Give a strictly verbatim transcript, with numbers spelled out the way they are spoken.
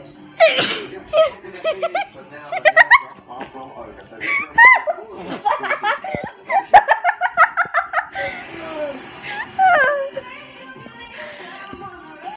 But now the nails are far from over, so